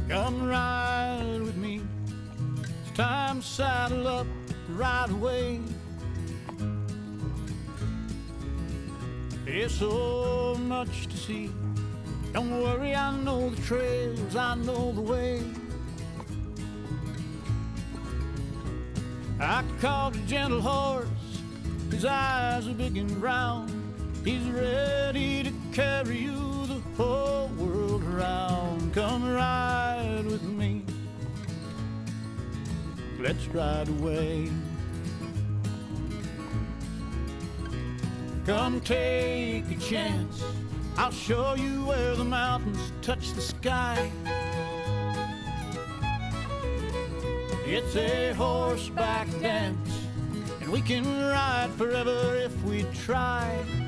Come ride with me. It's time to saddle up, ride away. There's so much to see. Don't worry, I know the trails, I know the way. I caught a gentle horse, his eyes are big and brown. He's ready to carry you the whole world around. Come ride with me, let's ride away. Come take a chance, I'll show you where the mountains touch the sky. It's a horseback dance, and we can ride forever if we try.